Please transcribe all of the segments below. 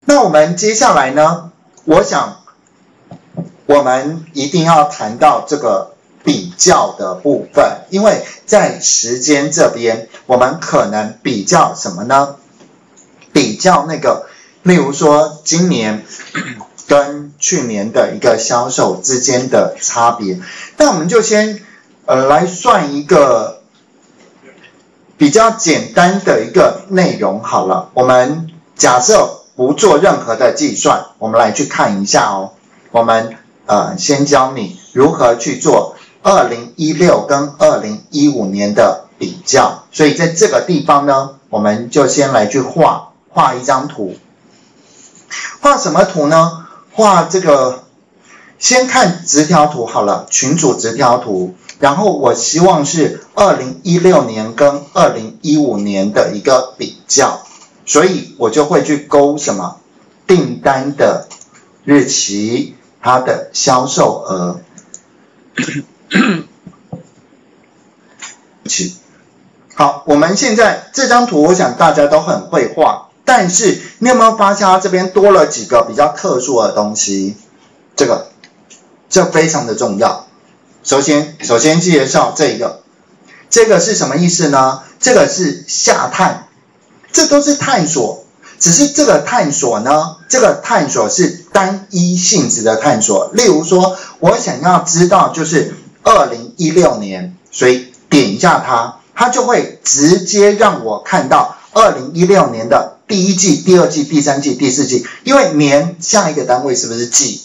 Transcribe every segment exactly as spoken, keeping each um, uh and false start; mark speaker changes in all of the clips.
Speaker 1: 那我们接下来呢，我想我们一定要谈到这个比较的部分，因为在时间这边，我们可能比较什么呢？比较那个，例如说今年跟去年的一个销售之间的差别。那我们就先呃来算一个比较简单的一个内容好了。我们假设不做任何的计算，我们来去看一下哦。我们呃先教你如何去做二零一六跟二零一五年的比较。所以在这个地方呢，我们就先来去画画一张图。画什么图呢？画这个，先看直条图好了，群组直条图。然后我希望是二零一六年跟二零一五年的一个比较，所以我就会去勾什么订单的日期，它的销售额。好，我们现在这张图，我想大家都很会画，但是你有没有发现它这边多了几个比较特殊的东西？这个，这非常的重要。首先，首先介绍这个，这个是什么意思呢？这个是下探，这都是探索，只是这个探索呢，这个探索是单一性质的探索。例如说，我想要知道就是二零一六年，所以点一下它，它就会直接让我看到二零一六年的第一季、第二季、第三季、第四季，因为年下一个单位是不是季？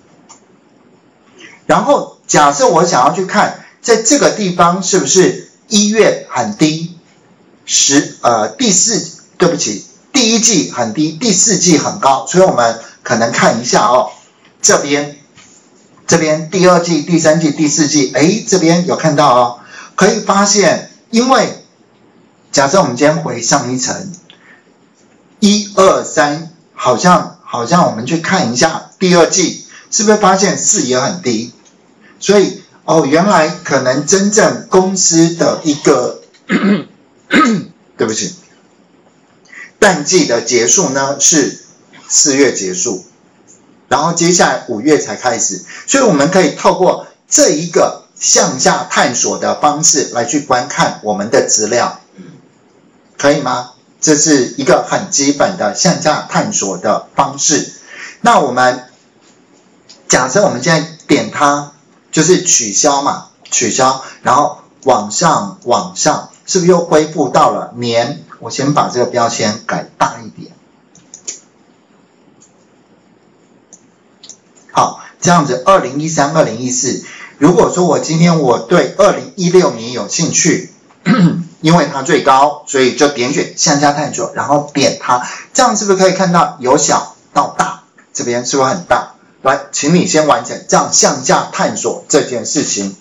Speaker 1: 然后假设我想要去看，在这个地方是不是一月很低，十呃第四对不起，第一季很低，第四季很高，所以我们可能看一下哦，这边这边第二季、第三季、第四季，哎，这边有看到哦，可以发现，因为假设我们今天回上一层，一二三，好像好像我们去看一下第二季，是不是发现四也很低？所以哦，原来可能真正公司的一个对不起，淡季的结束呢是四月结束，然后接下来五月才开始，所以我们可以透过这一个向下探索的方式来去观看我们的资料，可以吗？这是一个很基本的向下探索的方式。那我们假设我们现在点它，就是取消嘛，取消，然后往上往上，是不是又恢复到了年？我先把这个标签改大一点。好，这样子二零一三、二零一四，如果说我今天我对二零一六年有兴趣，因为它最高，所以就点选向下探索，然后点它，这样是不是可以看到由小到大？这边是不是很大？来，请你先完成这样向下探索这件事情。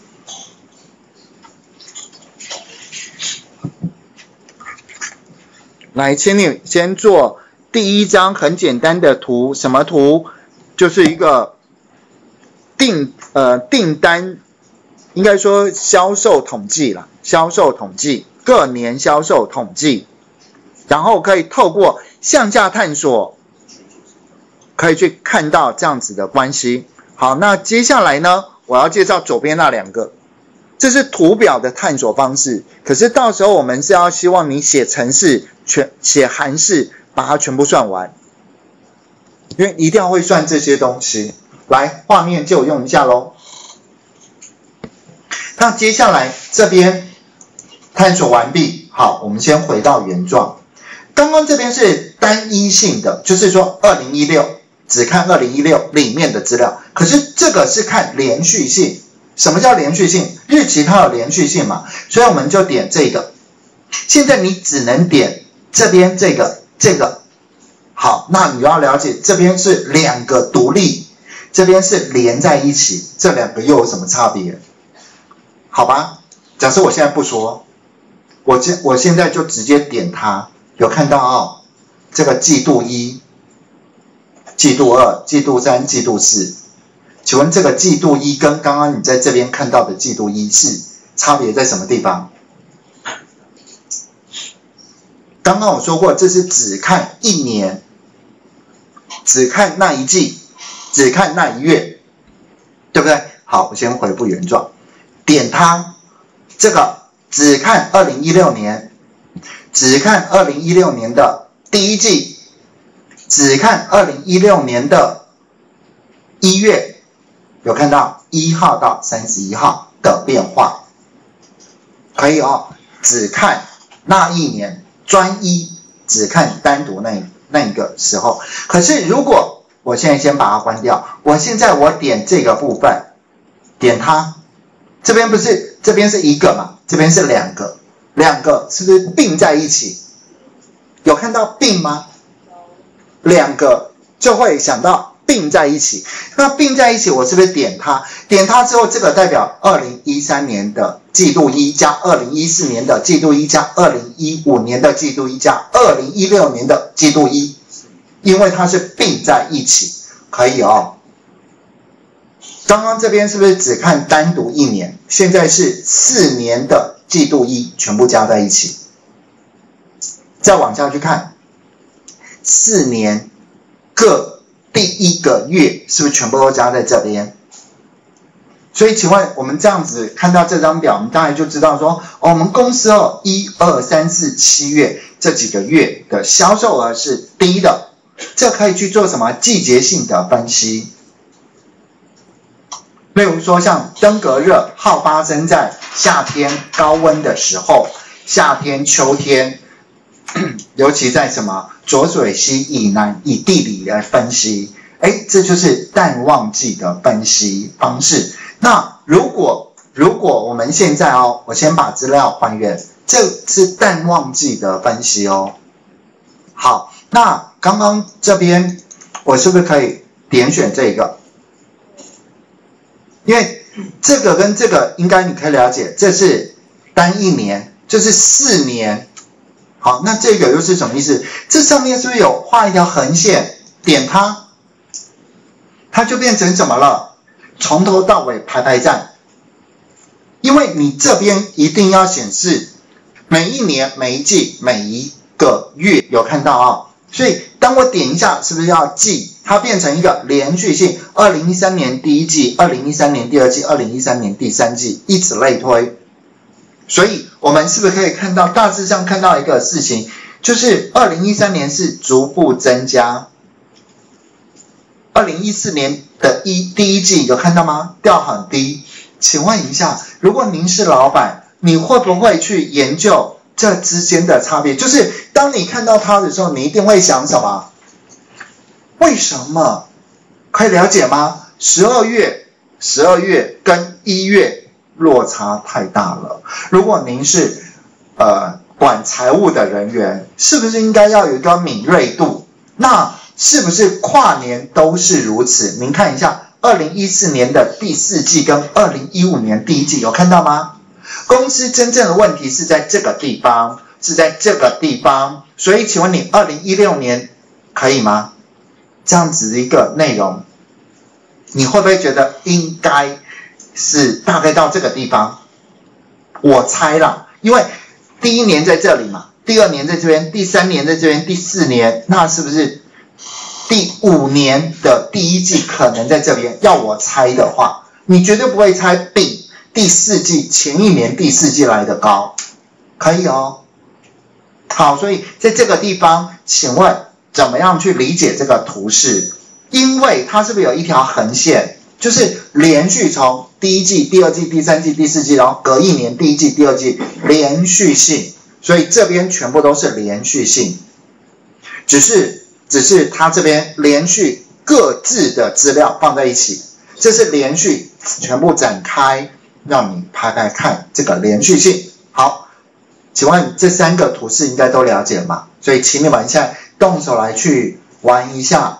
Speaker 1: 来，请你先做第一张很简单的图，什么图？就是一个订呃订单，应该说销售统计啦，销售统计，各年销售统计，然后可以透过向下探索，可以去看到这样子的关系。好，那接下来呢，我要介绍左边那两个，这是图表的探索方式。可是到时候我们是要希望你写程式，全写函式，把它全部算完，因为一定要会算这些东西。来，画面就用一下咯。那接下来这边探索完毕，好，我们先回到原状。刚刚这边是单一性的，就是说二零一六只看二零一六里面的资料，可是这个是看连续性。什么叫连续性？日期它有连续性嘛，所以我们就点这个。现在你只能点这边这个这个。好，那你要了解这边是两个独立，这边是连在一起，这两个又有什么差别？好吧，假设我现在不说，我现我现在就直接点它，有看到哦，这个季度一、季度二、季度三、季度四，请问这个季度一跟刚刚你在这边看到的季度一是差别在什么地方？刚刚我说过，这是只看一年， 只看那一季，只看那一月，对不对？好，我先回复原状，点它，这个只看二零一六年，只看二零一六年的第一季，只看二零一六年的一月，有看到一号到三十一号的变化，可以哦，只看那一年，专一只看单独那那一个时候。可是如果我现在先把它关掉，我现在我点这个部分，点它，这边不是这边是一个嘛，这边是两个，两个是不是并在一起？有看到并吗？两个就会想到并在一起。那并在一起，我是不是点它？点它之后，这个代表二零一三年的季度一加二零一四年的季度一加二零一五年的季度一加二零一六年的季度一，因为它是并在一起，可以哦。刚刚这边是不是只看单独一年？现在是四年的季度一全部加在一起。再往下去看，四年各第一个月是不是全部都加在这边？所以请问我们这样子看到这张表，我们大概就知道说，哦，我们公司哦一二三四七月这几个月的销售额是低的，这可以去做什么季节性的分析？例如说像登革热好发生在夏天高温的时候，夏天秋天，尤其在什么浊水溪以南，以地理来分析，哎，这就是淡旺季的分析方式。那如果如果我们现在哦，我先把资料还原，这是淡旺季的分析哦。好，那刚刚这边我是不是可以点选这个？因为这个跟这个应该你可以了解，这是单一年，就是四年。好，那这个又是什么意思？这上面是不是有画一条横线？点它，它就变成什么了？从头到尾排排站。因为你这边一定要显示每一年、每一季、每一个月，有看到啊？所以当我点一下，是不是要季？它变成一个连续性，二零一三年第一季，二零一三年第二季，二零一三年第三季，以此类推。所以我们是不是可以看到，大致上看到一个事情，就是二零一三年是逐步增加，二零一四年的一第一季有看到吗？掉很低。请问一下，如果您是老板，你会不会去研究这之间的差别？就是当你看到它的时候，你一定会想什么？为什么？可以了解吗？十二月，十二月跟一月落差太大了。如果您是呃管财务的人员，是不是应该要有一个敏锐度？那是不是跨年都是如此？您看一下，二零一四年的第四季跟二零一五年第一季有看到吗？公司真正的问题是在这个地方，是在这个地方。所以请问你二零一六年可以吗？这样子的一个内容，你会不会觉得应该是大概到这个地方？我猜啦，因为第一年在这里嘛，第二年在这边，第三年在这边，第四年，那是不是第五年的第一季可能在这边？要我猜的话，你绝对不会猜比第四季前一年第四季来的高，可以哦。好，所以在这个地方，请问怎么样去理解这个图示？因为它是不是有一条横线，就是连续从第一季、第二季、第三季、第四季，然后隔一年第一季、第二季连续性，所以这边全部都是连续性，只是只是它这边连续各自的资料放在一起，这是连续全部展开，让你拍拍看这个连续性。好，请问这三个图示应该都了解了吗？所以请你们现在动手来去玩一下。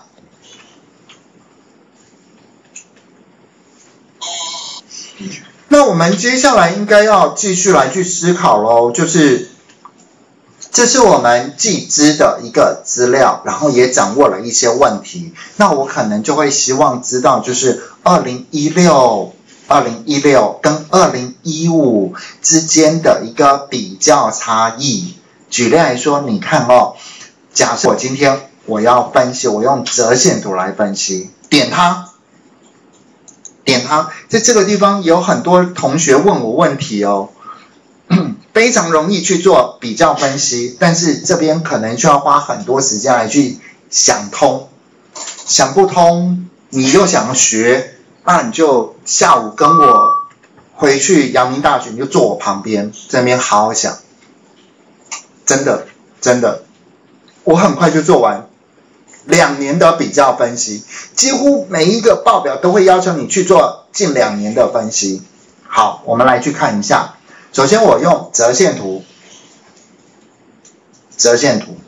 Speaker 1: 那我们接下来应该要继续来去思考咯，就是这是我们既知的一个资料，然后也掌握了一些问题。那我可能就会希望知道，就是二零一六、二零一六跟二零一五之间的一个比较差异。举例来说，你看哦，假设我今天我要分析，我用折线图来分析，点它，点它。在这个地方有很多同学问我问题哦，非常容易去做比较分析，但是这边可能需要花很多时间来去想通，想不通你又想学，那你就下午跟我回去阳明大学，你就坐我旁边，在那边好好想，真的真的，我很快就做完。两年的比较分析，几乎每一个报表都会要求你去做近两年的分析。好，我们来去看一下。首先，我用折线图，折线图。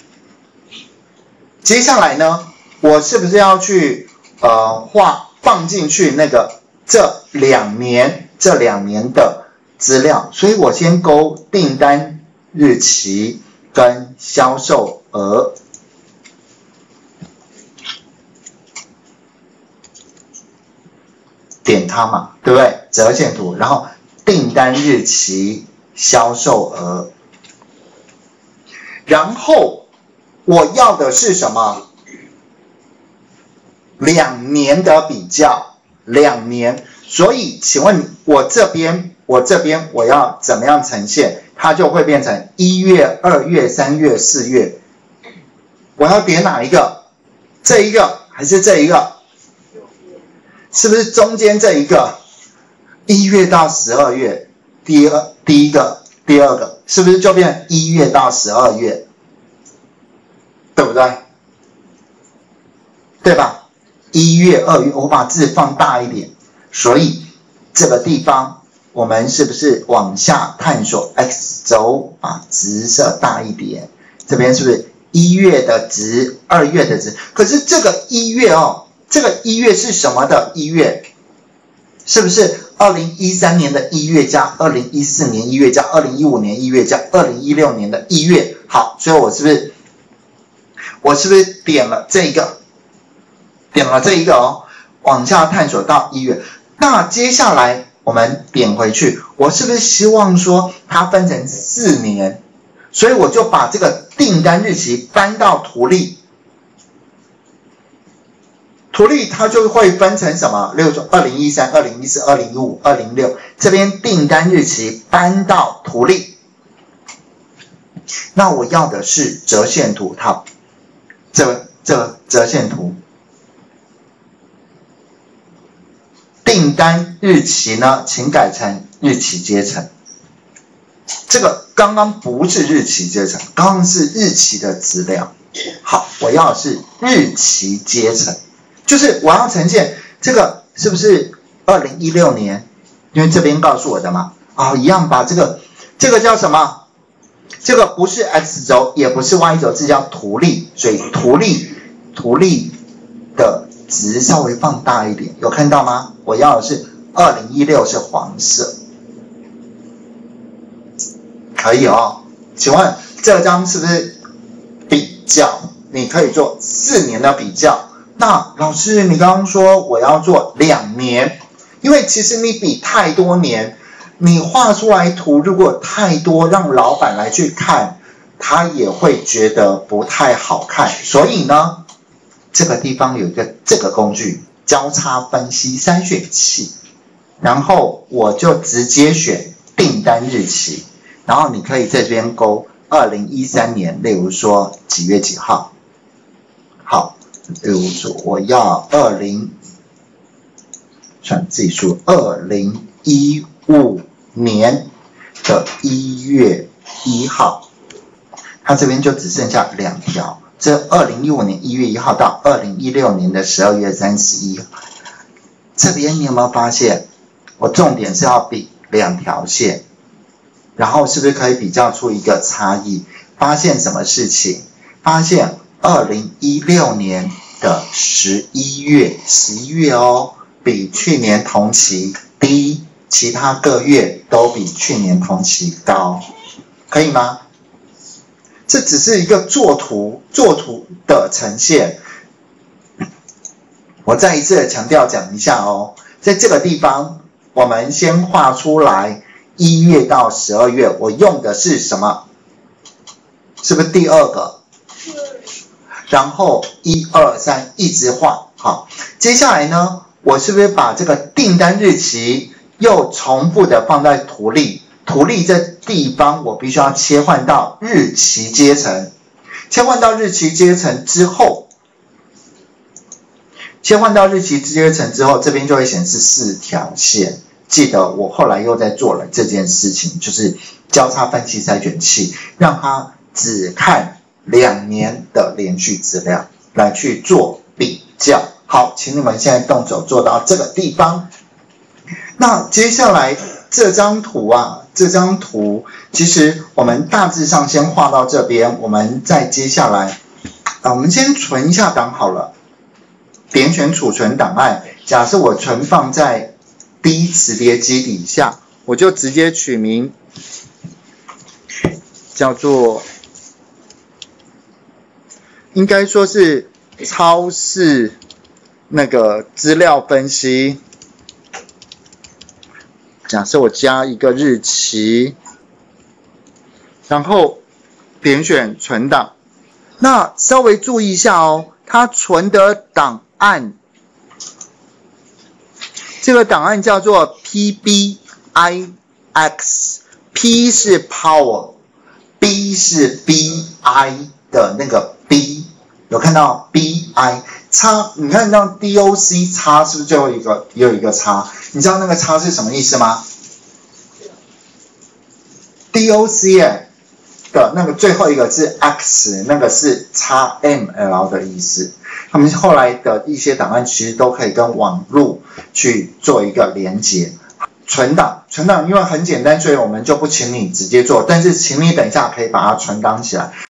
Speaker 1: 接下来呢，我是不是要去呃画放进去那个这两年这两年的资料？所以我先勾订单日期跟销售额。点它嘛，对不对？折线图，然后订单日期、销售额，然后我要的是什么？两年的比较，两年。所以，请问我这边，我这边我要怎么样呈现？它就会变成一月、二月、三月、四月。我要点哪一个？这一个还是这一个？是不是中间这一个一月到十二月，第二第一个第二个是不是就变一月到十二月，对不对？对吧？一月、二月，我把字放大一点，所以这个地方我们是不是往下探索 X 轴，把值设大一点？这边是不是一月的值，二月的值？可是这个一月哦。这个一月是什么的一月？是不是二零一三年的一月加二零一四年一月加二零一五年一月加二零一六年的一月？好，所以我是不是我是不是点了这一个，点了这一个哦，往下探索到一月。那接下来我们点回去，我是不是希望说它分成四年？所以我就把这个订单日期搬到图例。图例它就会分成什么？例如说二零一三、二零一四、二零一五、二零一六，这边订单日期搬到图例。那我要的是折线图，它这这折线图，订单日期呢，请改成日期阶层。这个刚刚不是日期阶层，刚刚是日期的资料。好，我要的是日期阶层。就是我要呈现这个是不是二零一六年？因为这边告诉我的嘛，啊、哦，一样把这个这个叫什么？这个不是 X 轴，也不是 Y 轴，这叫图例，所以图例图例的值稍微放大一点，有看到吗？我要的是二零一六是黄色，可以哦。请问这张是不是比较？你可以做四年的比较。那老师，你刚刚说我要做两年，因为其实你比太多年，你画出来图如果太多，让老板来去看，他也会觉得不太好看。所以呢，这个地方有一个这个工具，交叉分析筛选器，然后我就直接选订单日期，然后你可以这边勾二零一三年，例如说几月几号，好。例如说，我要二零，算自己数，二零一五年的一月一号，它这边就只剩下两条。这二零一五年一月一号到二零一六年的十二月三十一，这边你有没有发现？我重点是要比两条线，然后是不是可以比较出一个差异？发现什么事情？发现二零一六年的十一月，十一月哦，比去年同期低，其他个月都比去年同期高，可以吗？这只是一个作图作图的呈现。我再一次的强调讲一下哦，在这个地方，我们先画出来一月到十二月，我用的是什么？是不是第二个？ 然后一二三一直画。好，接下来呢，我是不是把这个订单日期又重复的放在图例？图例这地方我必须要切换到日期阶层，切换到日期阶层之后，切换到日期阶层之后，这边就会显示四条线。记得我后来又在做了这件事情，就是交叉分析筛选器，让它只看两年的连续资料来去做比较。好，请你们现在动手做到这个地方。那接下来这张图啊，这张图其实我们大致上先画到这边，我们再接下来啊，我们先存一下档好了。点选储存档案，假设我存放在 D 磁碟机底下，我就直接取名叫做，应该说是超市那个资料分析。假设我加一个日期，然后点选存档。那稍微注意一下哦，它存的档案，这个档案叫做 P B I X，P 是 Power，B 是 B I 的那个 B， 有看到 B I 叉？你看到 D O C 叉是不是最后一个也有一个叉？你知道那个叉是什么意思吗 ？D O C 哎的那个最后一个是 X， 那个是 X M L 的意思。他们后来的一些档案其实都可以跟网路去做一个连接。存档，存档因为很简单，所以我们就不请你直接做，但是请你等一下可以把它存档起来。